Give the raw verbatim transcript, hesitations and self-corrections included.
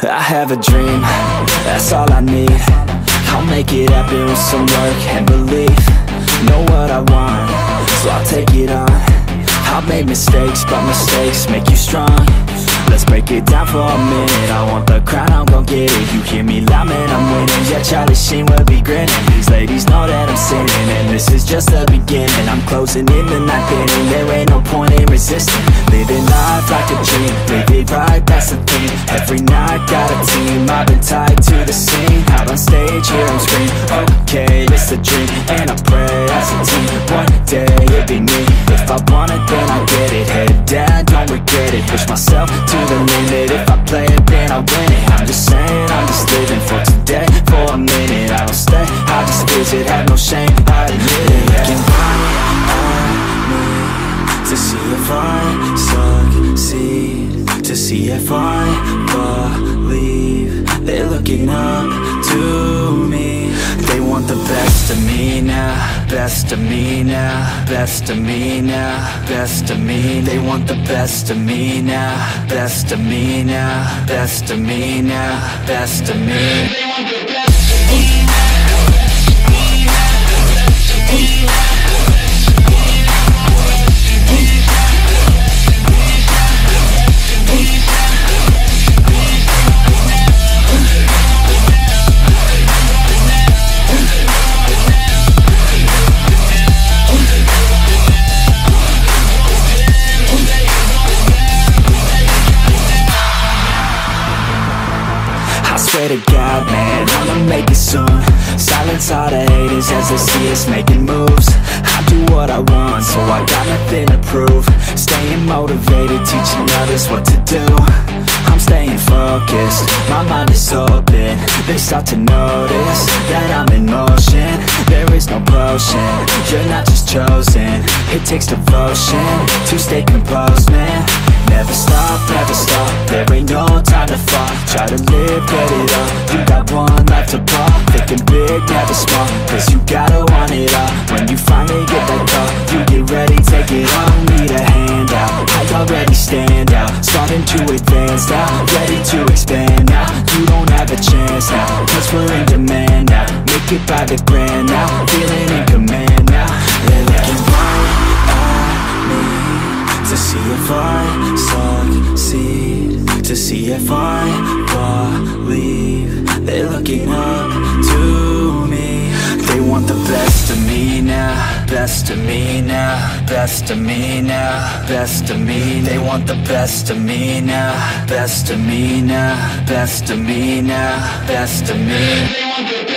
I have a dream, that's all I need. I'll make it happen with some work and belief. Know what I want, so I'll take it on. I'll make mistakes, but mistakes make you strong. Let's break it down for a minute. I want the crown, I'm gon' get it. You hear me loud, man, I'm winning. Yeah, Charlie Sheen will be grinning. These ladies know that I'm sinning, and this is just the beginning. I'm closing in the ninth inning. There ain't no point in resisting. Living life like a dream, live it right, that's the thing. Every night, got a team, I've been tied to the scene. Out on stage, here I'm screaming, okay, it's a dream. And I pray as a team, one day it'll be me. If I want it, then I get it. Head down, don't regret it. Push myself to the limit. If I play it, then I win it. I'm just saying, I'm just living for today. For a minute, I don't stay, I just visit. Have no shame, I admit it. Looking right at me to see if I succeed, to see if I believe. They're looking up to me. They want the best of me now, best of me now, best of me now, best of me. They want the best of me now, best of me now, best of me now, best of me. They want the best of me now, best of me now, best of me now. I swear to God, man, I'ma make it soon. Silence all the haters as they see us making moves. I do what I want, so I got nothing to prove. Staying motivated, teaching others what to do. I'm staying focused, my mind is open. They start to notice that I'm in motion. There is no potion, you're not just chosen. It takes devotion to stay composed, man. Never stop, never stop, there ain't no time to fall. Try to live, get it up, you got one life to ball. Thinking big, never small, cause you gotta want it all. When you finally get that call, you get ready, take it on. Need a hand out, I already stand out. Starting to advance now, ready to expand now. You don't have a chance now, cause we're in demand now. Make it by the grand now, feeling in command now. They're looking right at me to see if I succeed, to see if I believe. They're looking up to me. They want the best of me now, best of me now, best of me now, best of me. They want the best of me now, best of me now, best of me now, best of me. They want the best.